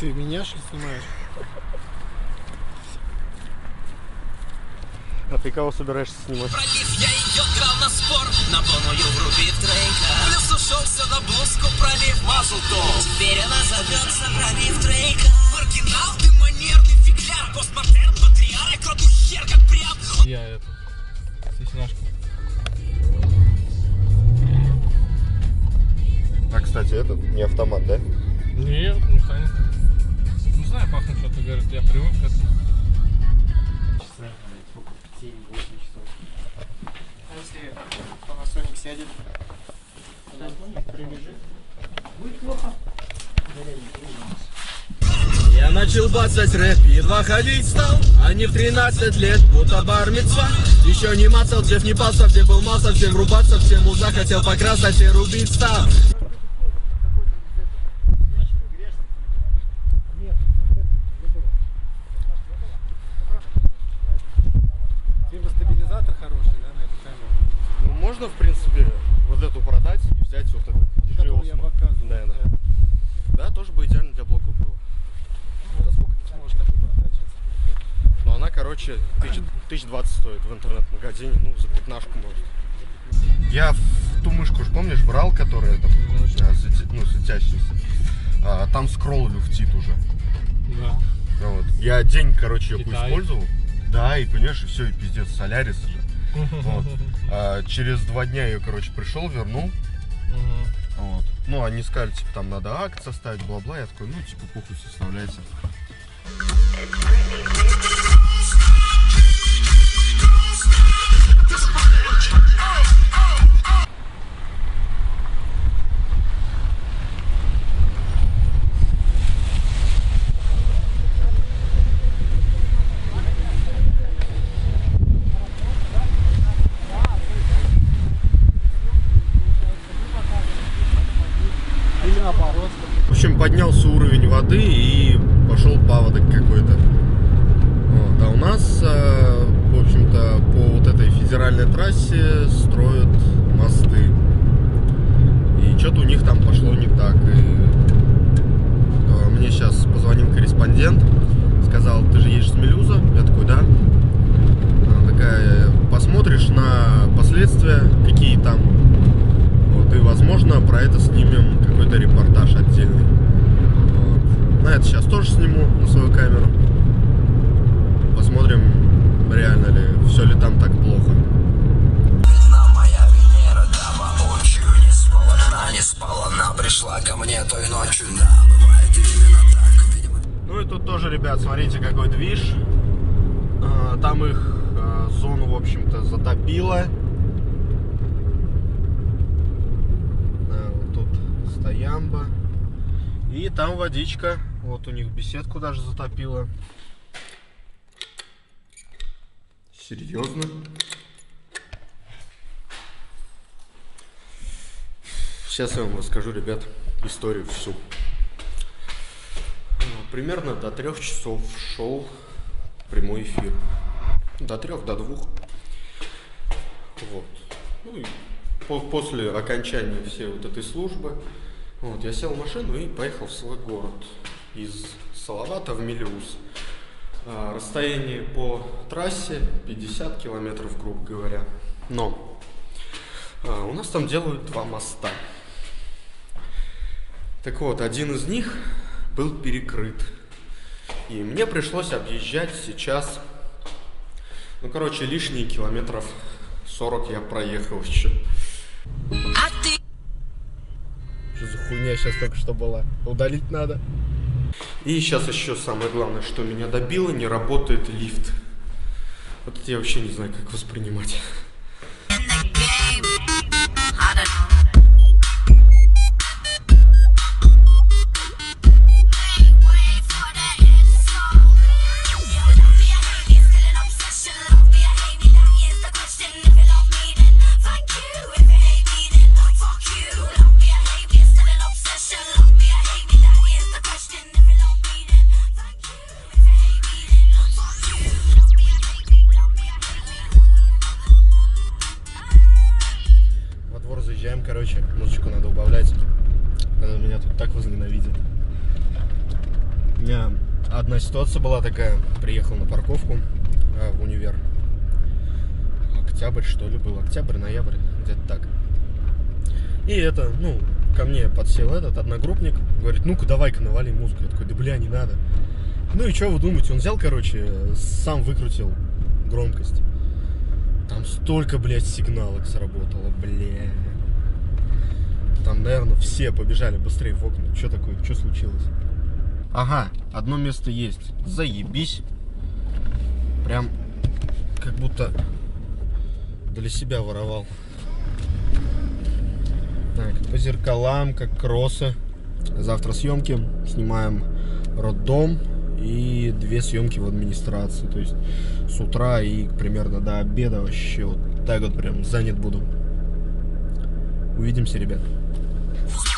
Ты меня что снимаешь? А ты кого собираешься снимать? Пролив я ее грал на спор, на полную врубит трейка. Плюс ушелся на блузку, пролив мазал дом. Теперь она зовется пролив трейка. Маргинал, ты манерный фигляр. Постмодерн, патриарх, рот ущер, как прям. Я это, стесняшку. А, кстати, этот не автомат, да? Нет, механик. Не знаю, пахнет что-то, говорит, я привык к этому. Часа, сколько? 7-8 часов. А если Panasonic сядет? Прибежит? Будет плохо. Я начал бацать рэп, едва ходить стал. А не в 13 лет, будто бар-мицва. Еще не мацал, Джефф не пался, где был масса. Всем врубаться, всем муза, хотел покрасать и рубить стал. Типа стабилизатор хороший, да, на эту камеру? Ну, можно, в принципе, вот эту продать и взять вот этот Который я показывал. Да, да. Да, тоже бы идеально для блока было. Ну, за сколько ты сможешь такую продать сейчас? Но она, короче, 1020 стоит в интернет-магазине, ну, за 15 может. Я в ту мышку, ж помнишь, брал, которая там, светящаяся. Там скролл люфтит уже. Да. Вот. Я день, короче, ее Китай. использовал. Да, и понимаешь, и все, и пиздец, Солярис же. Вот. Через 2 дня ее, короче, пришел, вернул. Вот. Ну, они сказали, типа, там надо акт составить, бла-бла. Я такой, ну, типа, похуй, составляйте. Или наоборот. В общем, поднялся уровень воды и пошел паводок какой-то. Вот. А у нас, в общем-то, по вот этой федеральной трассе строят мосты. И что-то у них там пошло не так. И мне сейчас позвонил корреспондент, сказал, ты же едешь с Мелюза? Я такой, да. Она такая, посмотришь на последствия, какие там. Вот, и, возможно, про это снимем какой-то репортаж отдельный. Вот. На это сейчас тоже сниму на свою камеру. Посмотрим, реально ли, все ли там так плохо. Моя Венера, да, воочию не спала. Она не спала, она пришла ко мне той ночью. Да, бывает именно так, видимо. Ну и тут тоже, ребят, смотрите, какой движ. Там их зону, в общем-то, затопило. Вот тут стоямба. И там водичка. Вот у них беседку даже затопило. Серьезно? Сейчас я вам расскажу, ребят, историю всю. Примерно до 3 часов шел прямой эфир. До 3, до 2. Вот. Ну и после окончания всей вот этой службы, вот, я сел в машину и поехал в свой город. Из Салавата в Мелеуз. Расстояние по трассе 50 километров, грубо говоря. Но у нас там делают 2 моста. Так вот, один из них был перекрыт. И мне пришлось объезжать сейчас, ну, короче, лишние километров 40 я проехал еще. Что за хуйня сейчас только что была? Удалить надо. И сейчас еще самое главное, что меня добило, не работает лифт. Вот это я вообще не знаю, как воспринимать. Заезжаем, короче, музычку надо убавлять. Она меня тут так возненавидит. одна ситуация была такая. Приехал на парковку в универ. Октябрь, что ли, был. Октябрь, ноябрь, где-то так. И это, ну, ко мне подсел этот одногруппник. Говорит, ну-ка, давай-ка навали музыку. Я такой, да бля, не надо. Ну и что вы думаете? Он взял, короче, сам выкрутил громкость. Там столько, блядь, сигналок сработало, бля. Там, наверное, все побежали быстрее в окна. Что такое? Что случилось? Ага, одно место есть. Заебись. Прям как будто для себя воровал. Так, по зеркалам, как кроссы. Завтра съемки. Снимаем роддом и 2 съемки в администрации. То есть с утра и примерно до обеда вообще вот так вот прям занят буду. Увидимся, ребят.